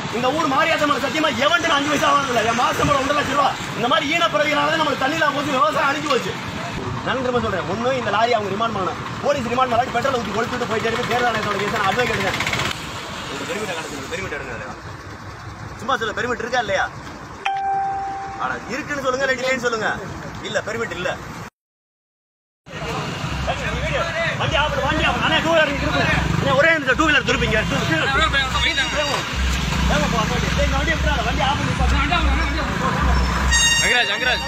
இந்த ஊர் மாரியாத்தம்மன் சத்தியமா எவன்ட்டு 5 பைசா வாங்கல. என் மாசம் 1.5 லட்சம் ரூபா. இந்த மாதிரி ஈனப்பிறவினால தான் நமக்கு தண்ணியில போச்சு, விவசாயம் அழிஞ்சு போச்சு. நான் திரும்ப சொல்றேன், ஒண்ணு இந்த லாரி அவங்க ரிமாண்ட் பண்ணணும். போலீஸ் ரிமாண்ட் பண்ணாலும் பெட்ரோல் ஊற்றி கொளுத்துட்டு போயிட்டே இருக்கு. தேர்தல் ஆணையத்தோட கேஸ் அட்வைஸ் எடுங்க. பெருமிட் எடுங்க. சும்மா சொல்ல பெருமிட் இருக்கா இல்லையா? ஆனா இருக்குன்னு சொல்லுங்க, இல்லைன்னு சொல்லுங்க. இல்ல பெருமிட் இல்ல. வண்டி ஆஃப் அண்ணா 2 வீலர் திருப்பி. ஒரே நிமிஷம் 2 வீலர் திருப்பிங்க. வண்டி ஆஃப் அங்கராஜ்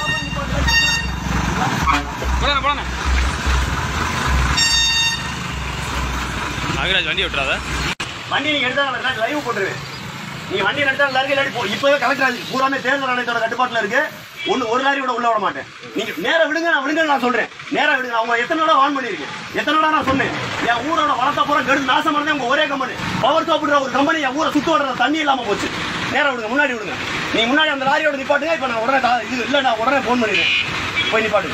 நாகராஜ் வண்டி விட்டுறாத. வண்டி நீங்க எடுத்தா லைவ் போட்டுருவேன். நீங்க வண்டி எடுத்தா லாரி இப்பவே கலெக்டர் பூராமே தேர்தல் ஆணையத்தோட கட்டுப்பாட்டுல இருக்கு. ஒரு லாரி கூட உள்ள விட மாட்டேன். நீங்க நேரம் விடுங்க, நான் விடுங்க நான் சொல்றேன். நேரம் விடுங்க. அவங்க எத்தனை நாளா வான் பண்ணிருக்கேன், எத்தனை நாளா நான் சொன்னேன். என் ஊரோட வளர்த்தா பூரா கெடுத்து நாசம் பண்ணதே உங்க ஒரே கம்பெனி. பவர் தோப்புற ஒரு கம்பெனி என் ஊரை சுத்த வர்ற தண்ணி இல்லாம போச்சு. நேரம் விடுங்க, முன்னாடி விடுங்க. நீங்க முன்னாடி அந்த லாரியோட நிப்பாட்டுங்க. இப்ப நான் உடனே இது இல்ல, நான் உடனே போன் பண்ணிடுறேன். போய் நிப்பாட்டுங்க.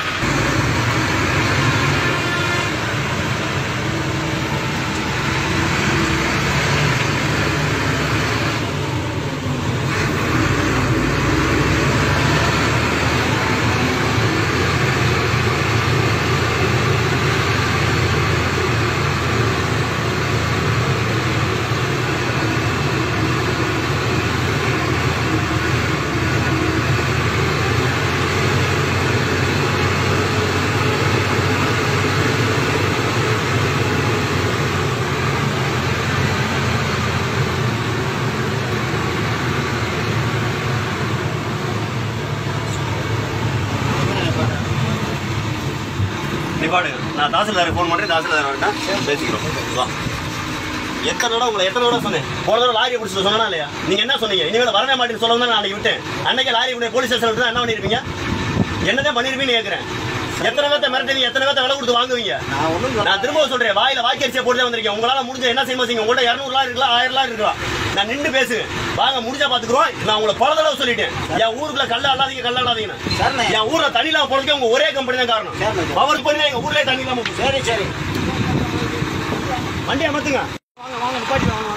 நான் தாசில்தார் ஃபோன் பண்ணுறேன். தாசில்தார் பேசிக்கிறோம். எத்தனை தடவை சொன்னேன். போன தடவை லாரியை பிடிச்சி சொன்னா இல்லையா? நீங்கள் என்ன சொன்னீங்க? இனிமேல் வரவே மாட்டேன்னு சொல்ல தான் நான் விட்டேன். அன்னைக்கு லாரி போலீஸ் ஸ்டேஷன் விட்டு என்ன பண்ணியிருப்பீங்க? என்னதான் பண்ணியிருப்பீங்கன்னு கேட்குறேன். எத்தனை பேர்த்த மிரட்டுவீங்க, எத்தனை பேர்த்த விலை கொடுத்து வாங்குவீங்க? நான் திரும்ப சொல்கிறேன், வாயில வாக்கரிசியை போட்டு தான் வந்திருக்கேன். உங்களால் முடிஞ்ச என்ன செய்ய செய்யுங்க. உங்கள்கிட்ட 200 லாரி இருக்கலாம், 1000 லாரி இருக்கலாம். நான் நின்று பேசுவேன். வாங்க முடிஞ்சா பார்த்துக்குறோம். நான் உங்களை பல தடவை சொல்லிட்டேன், என் ஊருக்குள்ள கல்ல அல்லாதீங்கன்னு. என் ஊரில் தண்ணி இல்லாமல் போறதுக்கு உங்க ஒரே கம்பெனி தான் காரணம். பவர் பண்ணி எங்கள் ஊர்லேயே தண்ணி இல்லாமல். சரி வண்டி அமர்த்துங்க. வாங்க நிப்பாட்டி வாங்க.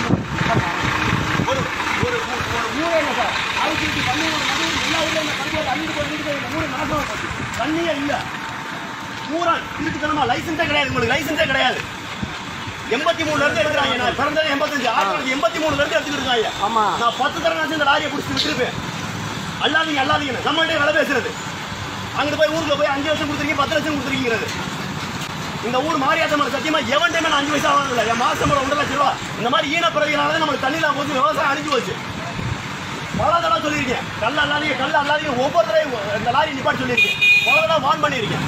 ஒரு ஊரே இல்லை சார். ஆயிரத்தி எல்லா ஊர்ல இந்த கடையில் இந்த ஊர் நாசமாக போச்சு. தண்ணியே இல்லை. பூரா இருக்குத்தனமா லைசன்ஸே கிடையாது. உங்களுக்கு லைசன்ஸே கிடையாது. 83ல இருந்து எடுக்கிறாங்க. நான் பிறந்தது 85. 1983ல இருந்து எடுத்துக்கிட்டு இருக்காங்க. ஆமா, நான் 10 தடவை இந்த லாரியை பிடிச்சி விட்டுருப்பேன். அல்லாதீங்கன்னு நம்மள்கிட்ட வேலை பேசுறது. அங்கிட்டு போய் ஊருக்கு போய் 5 லட்சம் கொடுத்துருக்கீங்க, 10 லட்சம் கொடுத்துருக்கிறது. இந்த ஊர் மாரியாத்தம்மன் சத்தியமா எவன்ட்டுமே நான் 5 பைசா வாங்கல. என் மாசம் 1.5 லட்சம் ரூபா. இந்த மாதிரி ஈனப்பிறவினால தான் நமக்கு தண்ணியில போச்சு, விவசாயம் அழிஞ்சு போச்சு. பல தடவை சொல்லியிருக்கேன். கல்ல அல்லாதீங்க ஒவ்வொரு தடவை இந்த லாரி நிப்பாட்டி சொல்லியிருக்கேன். பல தடவை வான் பண்ணியிருக்கேன்.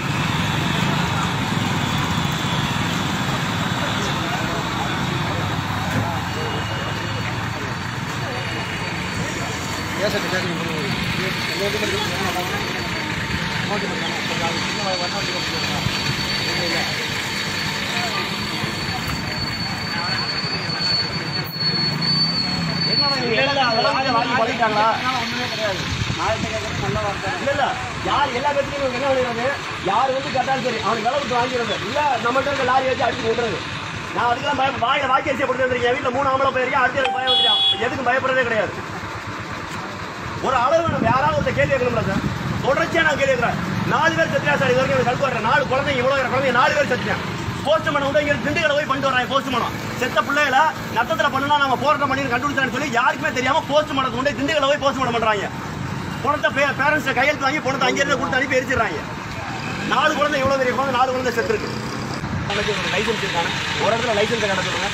யாரு வந்து கேட்டாலும் சரி, அவனுக்கு விலை கொடுத்து வாங்கிடுறது இல்ல. நம்மகிட்ட லாரி வச்சு அடிச்சு விட்டுறது. நான் அதுக்கெல்லாம் வாயில வாக்கரிசியை போட்டு வந்துருக்கேன். என் வீட்டில் 3 ஆம்பளை போயிருக்கேன். அடுத்து பயம் வந்துடும். எதுக்கும் பயப்படுறதே கிடையாது. ஒரு அளவு நம்ம யாராவது ஒரு கேள்வி கேட்கணும்ல சார். தொடர்ச்சியா நான் கேள்வி கேட்கிறேன். 4 பேர் சத்தியா சார். இது வரைக்கும் கல்வி வர்றேன். 4 குழந்தைங்க, இவ்வளவு குழந்தைங்க 4 பேர் சத்தியம். போஸ்ட்மேன் வந்து இங்க திண்டுக்கலை போய் பண்ணிட்டு வராங்க. போஸ்ட்மேனம் செத்த பிள்ளைகள நத்தத்துல பண்ணா நம்ம போராட்டம் பண்ணி கண்டுபிடிச்சான்னு சொல்லி யாருக்குமே தெரியாம போஸ்ட்மேனத்தை கொண்டு திண்டுக்கலை போய் போஸ்ட்மேனம் பண்றாங்க. பணத்தை பேரண்ட்ஸ் கையெழுத்து வாங்கி பணத்தை அங்கிருந்து கொடுத்து அனுப்பி எரிச்சிடறாங்க. 4 குழந்தை, எவ்வளவு பெரிய குழந்தை, 4 குழந்தை செத்து இருக்கு. லைசன்ஸ் இருக்காங்க. ஒரு இடத்துல லைசன்ஸை கடத்துங்க.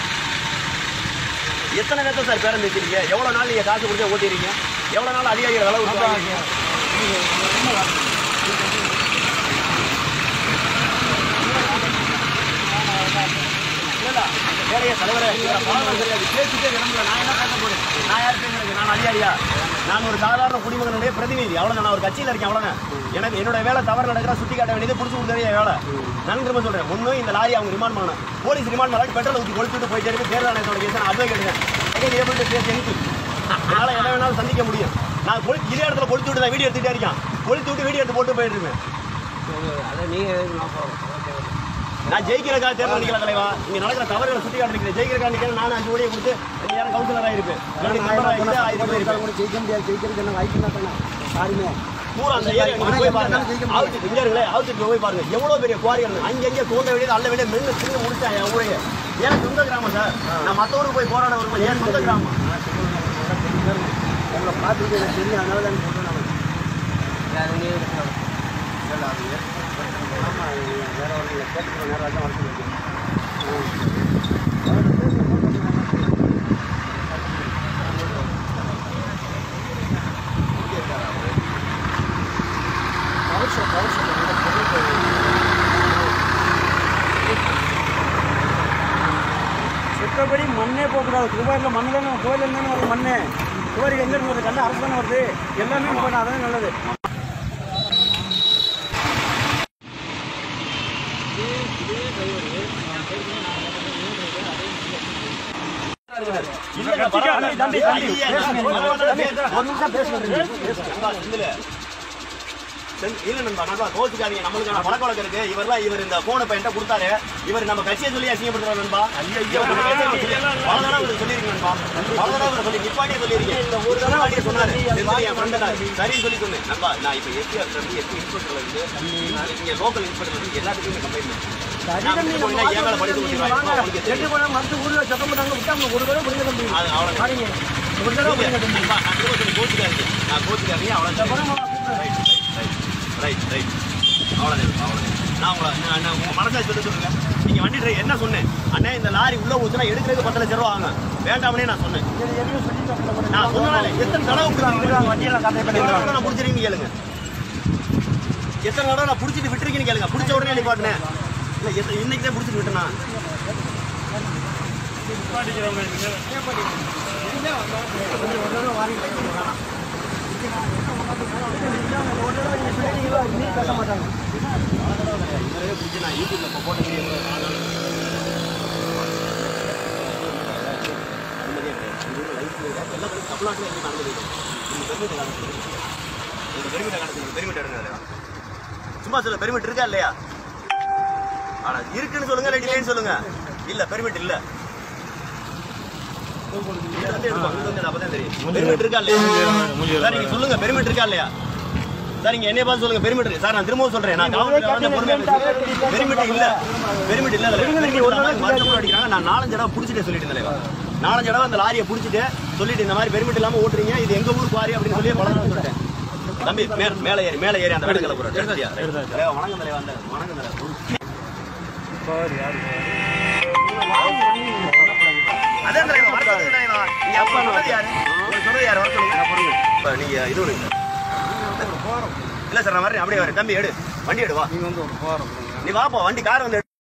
எத்தனை நேரத்தை சார் பேரம் பேசிருக்கீங்க? எவ்வளவு நாள் நீங்க காசு கொடுத்து ஓட்டிருக்கீங்க? எவ்வளவு நாள் அதிகாரிகள் விலை கொடுத்தாங்க? வேலையை தலைவரை பேசிட்டே கிளம்பல. நான் என்ன பேச போறேன்? நான் யார் பேசுறேன்? நான் அதிகாரியா? நான் ஒரு சாதாரண குடிமகனுடைய பிரதிநிதி. அவ்வளோ நான் ஒரு கட்சியில் இருக்கேன். அவ்வளோ எனக்கு என்னோட வேலை தவறு நடக்கிற சுட்டி காட்ட வேண்டியது பிடிச்சி கொடுத்ததே வேலை. நான் திரும்ப சொல்றேன், ஒன்று இந்த லாரி அவங்க ரிமாண்ட் பண்ணணும். போலீஸ் ரிமாண்ட் பண்ணாலும் பெட்ரோல் ஊற்றி கொளுத்துட்டு போயிட்டே இருக்கு. தேர்தல் ஆணையத்தோட கேஸ் நான் அட்வைஸ் எடுக்கிறேன். Able to face anything. அதனால எதை வேணாலும் சந்திக்க முடியும். நான் இதே இடத்துல கொளுத்து விட்டு தான் வீடியோ எடுத்துகிட்டே இருக்கேன். கொளுத்து விட்டு வீடியோ எடுத்து போட்டு போயிட்டு இருக்கேன். அதை நீங்கள் நான் ஜெயிக்கிறக்காக தேர்தல் நிற்கிற தலைவா. இங்கே நடக்கிற தவறுகளை சுட்டி காட்டிருக்கிறேன். ஜெயிக்கிறக்காக நிற்கிறேன். நான் 5 கோடியை கொடுத்து ஐயாயிரம் கவுன்சிலர் ஆயிருக்கு ஜெயிக்க முடியாது. ஜெயிக்கிறது என்ன வாய்ப்புன்னா தானே யாருமே பூரா அந்த ஏரியா போய் பாருங்க. ஆவுச்சு இங்கே ஆவுச்சுக்கு போய் பாருங்க எவ்வளோ பெரிய குவாரிகள் அங்கங்கே தோண்ட வேண்டியது அல்ல வேண்டிய மென்னு திரும்ப முடிச்சேன் என் ஊரையே. ஏன் சொந்த கிராமம் சார், நான் மற்றவருக்கு போய் போராட வரும்போது ஏன் சொந்த கிராமம் உங்களை பார்த்துட்டு எனக்கு தெரியும். அதனால தான் சொல்கிறேன் நான் ஆமாம் வேறு ஒரு கேட்டுக்கிறோம் நேரம் தான் வர சொல்லியிருக்கேன். சுற்றப்படி மண்ணே போகக்கூடாது. துபாயில் மண்ணு தானே கோயில் தானே வருது மண்ணு. துபாய்க்கு எங்கேருந்து வருது? கண்ட அரசு தானே வருது. எல்லாமே போனால் அதான் நல்லது. இல்ல நண்பா கோச்சுக்காதீங்க. நம்மளுக்கான பழக்க வழக்கம் இருக்கு. இவர் இந்த போனை என்கிட்ட கொடுத்தாரு. இவர் நம்ம கட்சியை சொல்லி அசிங்கப்படுறாரு நண்பா. பலதடவை சொல்லிருக்கீங்க நண்பா. பலதடவை சொல்லி நிப்பாட்டியே சொல்லிருக்கீங்க. இந்த ஒரு தடவை அடிக்க சொன்னாரு என் ஃப்ரெண்ட் சரின்னு சொல்லி சொன்னேன் நண்பா. நான் இப்ப எஸ்பிஆர் எஸ்பி இன்ஸ்பெக்டர்ல இருந்து இங்க லோக்கல் இன்ஸ்பெக்டர் எல்லாத்துக்குமே கம்ப்ளைண்ட் சொல்லுங்க. நீங்க வண்டி டிரைவர் என்ன சொன்னேன் அண்ணே, இந்த லாரி உள்ள ஊத்துனா எடுக்கிறதுக்கு 10 லட்சம் ரூபா ஆகும் வேண்டாமனே நான் சொன்னேன். நான் சொன்னாலே எத்தனை தடவை வண்டியெல்லாம் நான் பிடிச்சிருக்கீங்க கேளுங்க. எத்தனை தடவை நான் பிடிச்சிட்டு விட்டுருக்கீங்கன்னு கேளுங்க. பிடிச்ச உடனே நிப்பாட்டினேன். இல்லை இன்னைக்கு தான் பிடிச்சிட்டு விட்டேனா பேச மாட்டாங்க. நான் யூடியூப்ல போட்ட சும்மா சொல்ல பெருமிட் இருக்கா இல்லையா? ஆனா இருக்குன்னு சொல்லுங்க, இல்லைன்னு சொல்லுங்க. இல்ல பெருமிட் இல்ல. பெருமிட் இருக்கா இல்லையா சார்? நீங்க சொல்லுங்க பெருமிட் இருக்கா இல்லையா சார்? நீங்க என்னைய பார்த்து சொல்லுங்க பெருமிட் இருக்கு சார். நான் திரும்பவும் சொல்றேன், நான் பெருமிட் இல்ல. பெருமிட் இல்ல அடிக்கிறாங்க. நான் 4 தடவை பிடிச்சிட்டே சொல்லிட்டு இருந்தேன். 4 தடவை அந்த லாரியை பிடிச்சிட்டு சொல்லிட்டு இந்த மாதிரி பெருமிட் இல்லாம ஓட்டுறீங்க, இது எங்க ஊர் குவாரி அப்படின்னு சொல்லி பல தடவை சொல்லிட்டேன். தம்பி மேல ஏறி அந்த வேலை கிளப்புறேன். வணக்கம் தலைவா. அந்த வணக்கம் தலைவா. அதான் தலைவா வரது தலைவா. நீங்க அப்பா சொன்னது யாரு? சொன்னது யாரு? வர சொல்லுங்க. நீங்க இது இல்ல சார் நான் வரேன். அப்படியே வரேன். தம்பி எடு வண்டி எடு வா. நீ வாப்பா வண்டி கார் வந்து